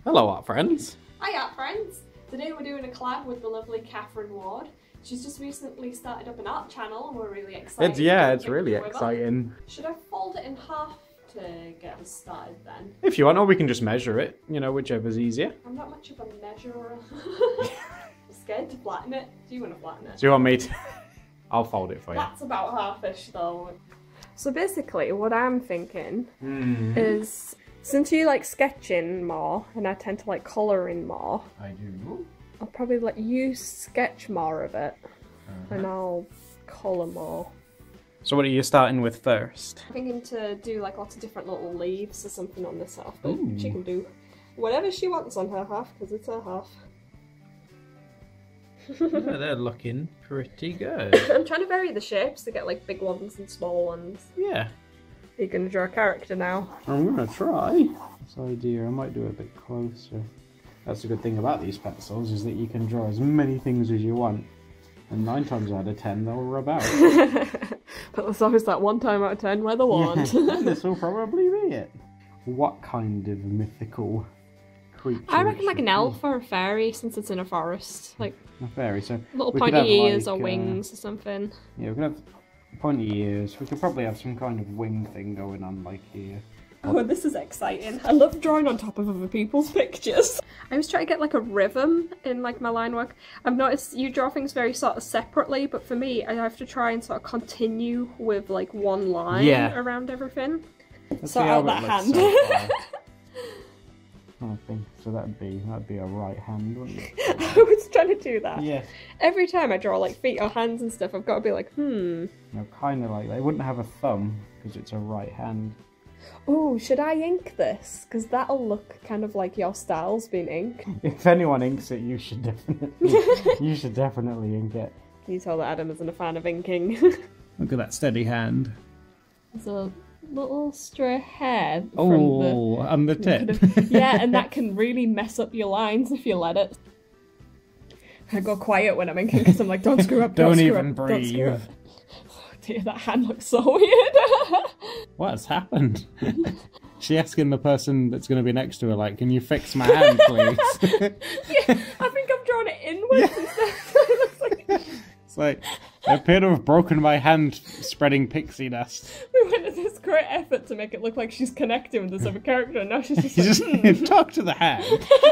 Hello, art friends. Hi art friends! Today we're doing a collab with the lovely Catherine Ward. She's just recently started up an art channel and we're really excited. It's really exciting. Should I fold it in half to get us started then? If you want, or we can just measure it, you know, whichever's easier. I'm not much of a measurer. I'm scared to flatten it. Do you want to flatten it? Do you want me to? I'll fold it for you. That's about half-ish though. So basically what I'm thinking is, since you like sketching more and I tend to like colouring more, I do. I'll probably let you sketch more of it and I'll colour more. So what are you starting with first? I'm thinking to do like lots of different little leaves or something on this half, but she can do whatever she wants on her half because it's her half. Yeah, they're looking pretty good. I'm trying to vary the shapes to get like big ones and small ones. Yeah. You're going to draw a character now. I'm going to try. This idea, I might do it a bit closer. That's the good thing about these pencils, is that you can draw as many things as you want. And 9 times out of 10 they'll rub out. But there's always that 1 time out of 10 where they won't. Yeah, this will probably be it. What kind of mythical creature? I reckon like an elf or a fairy, since it's in a forest. Like a fairy, so little we could pointy have, ears like, or wings or something. Yeah, we could have pointy ears. We could probably have some kind of wing thing going on, like here. Oh, this is exciting. I love drawing on top of other people's pictures. I always try to get like a rhythm in like my line work. I've noticed you draw things very sort of separately, but for me, I have to try and sort of continue with like one line around everything. Sort out that hand. I think so. That'd be a right hand, wouldn't it? I was trying to do that. Yeah. Every time I draw like feet or hands and stuff, I've got to be like, No, kind of like they wouldn't have a thumb because it's a right hand. Oh, should I ink this? Because that'll look kind of like your style's been inked. If anyone inks it, you should definitely ink it. Can you tell that Adam isn't a fan of inking? Look at that steady hand. There's a little stray hair on the tip. Yeah, and that can really mess up your lines if you let it. I go quiet when I'm inking because I'm like, don't screw up, don't even breathe. Oh dear, that hand looks so weird. What has happened? She asking the person that's going to be next to her, like, can you fix my hand, please? Yeah, I think I've drawn it inwards instead. It looks like... It's like, I appear to have broken my hand spreading pixie dust. We went to this great effort to make it look like she's connecting with this other character, and now she's just like, just talk to the hand.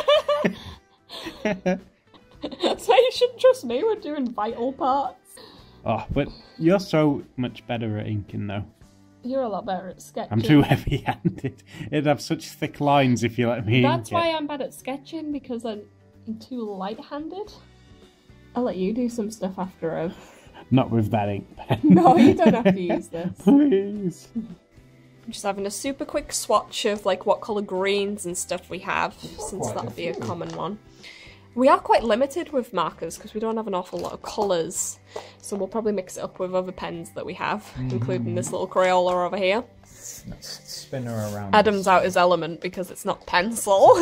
So you shouldn't trust me, we're doing vital parts. Oh, but you're so much better at inking, though. You're a lot better at sketching. I'm too heavy-handed. It'd have such thick lines if you let me That's ink why it. I'm bad at sketching, because I'm too light-handed. I'll let you do some stuff after I've... Not with that ink pen. No, you don't have to use this. Please. I'm just having a super quick swatch of like what colour greens and stuff we have, since that'll be a common one. We are quite limited with markers because we don't have an awful lot of colours, so we'll probably mix it up with other pens that we have, including this little Crayola over here. Let's spin her around. Adam's out his element because it's not pencil.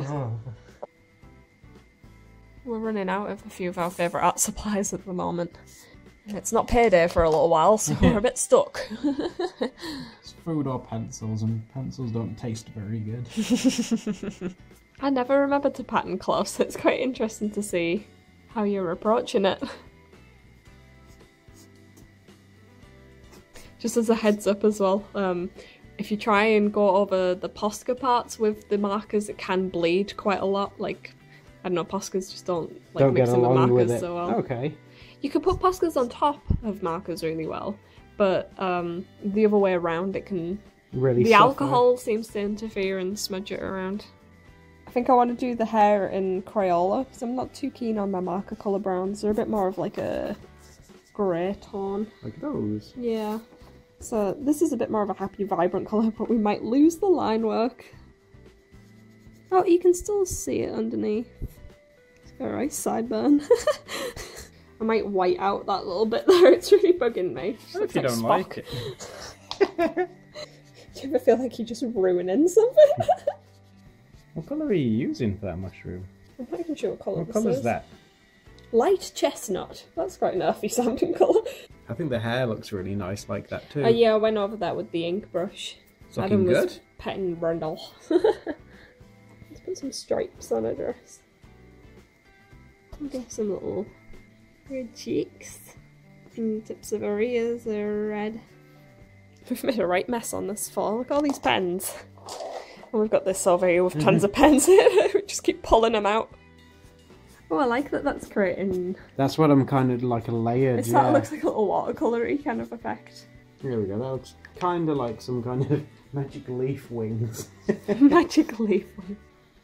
We're running out of a few of our favourite art supplies at the moment. It's not payday for a little while, so we're a bit stuck. It's food or pencils, and pencils don't taste very good. I never remembered to pattern close, so it's quite interesting to see how you're approaching it. Just as a heads up as well, if you try and go over the Posca parts with the markers, it can bleed quite a lot. Like, I don't know, Poscas just don't like mixing with markers so well. Okay. You can put Poscas on top of markers really well, but the other way around it can... Really the suffer. alcohol seems to interfere and smudge it around. I think I want to do the hair in Crayola because I'm not too keen on my marker colour browns. They're a bit more of like a grey tone. Like those? Yeah. So this is a bit more of a happy, vibrant colour, but we might lose the line work. Oh, you can still see it underneath. It's got a nice sideburn. I might white out that little bit there, it's really bugging me. What if you don't like it? Do you ever feel like you're just ruining something? What colour are you using for that mushroom? I'm not even sure what colour What colour's that? Light chestnut. That's quite an earthy sounding colour. I think the hair looks really nice like that too. Yeah, I went over that with the ink brush. It's looking good. Petting Brundle. Let's put want some stripes on a dress. I'll get some little red cheeks. And the tips of her ears are red. We've made a right mess on this fall. Look at all these pens. And we've got this over here with tons of pens in it. We just keep pulling them out. Oh, I like that that's creating... That's what I'm kind of like a layered, It sort of looks like a little watercolour-y kind of effect. Here we go, that looks kind of like some kind of magic leaf wings. Magic leaf wings.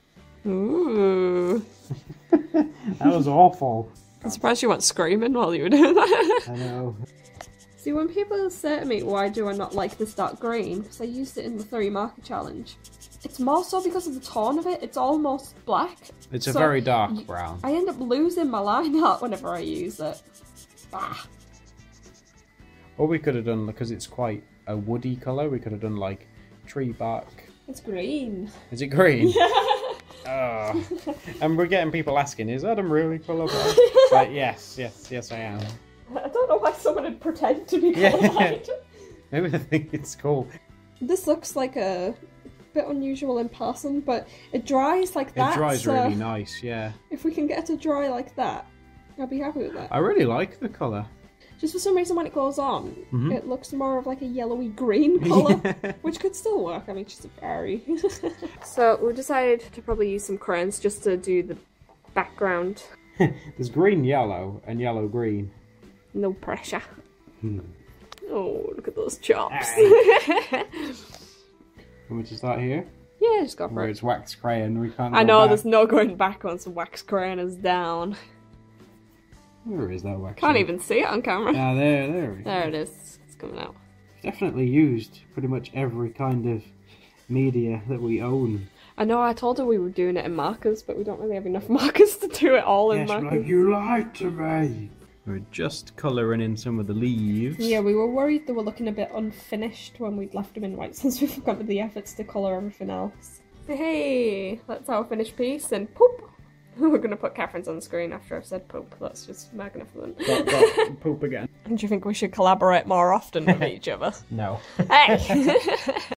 Ooh. That was awful. I'm surprised you weren't screaming while you were doing that. I know. See, when people say to me, why do I not like this dark green? Because I used it in the 3 marker challenge. It's more so because of the tone of it. It's almost black. It's a very dark brown. I end up losing my line art whenever I use it. Ah. Or we could have done, because it's quite a woody colour, we could have done like tree bark. It's green. Is it green? Yeah. Oh. And we're getting people asking, is Adam really colourblind? Like, yes, I am. I don't know why someone would pretend to be colourblind. Maybe they think it's cool. This looks like a bit unusual in person, but it dries like that. It dries so really nice, yeah. if we can get it to dry like that, I'll be happy with that. I really like the colour. Just for some reason when it goes on, it looks more of like a yellowy green colour, which could still work, I mean, just a vary. So we decided to probably use some crayons just to do the background. There's green yellow and yellow green. No pressure. Oh, look at those chops. Want me to start here? Yeah, just go for Where it. it's wax crayon, we can't I go know, back. there's no going back once the wax crayon is down. Where is that wax? Can't even see it on camera. Ah, there. There it is. It's coming out. Definitely used pretty much every kind of media that we own. I know, I told her we were doing it in markers, but we don't really have enough markers to do it all in markers. Like, you lied to me. We're just colouring in some of the leaves. Yeah, we were worried they were looking a bit unfinished when we'd left them in white since we've gone to the efforts to colour everything else. Hey, that's our finished piece, and poop! We're going to put Catherine's on the screen after I've said poop. That's just magnificent. Got poop again. Do you think we should collaborate more often with each other? No. Hey!